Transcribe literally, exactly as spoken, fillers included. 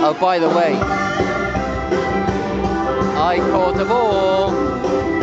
Oh, by the way, I caught a ball.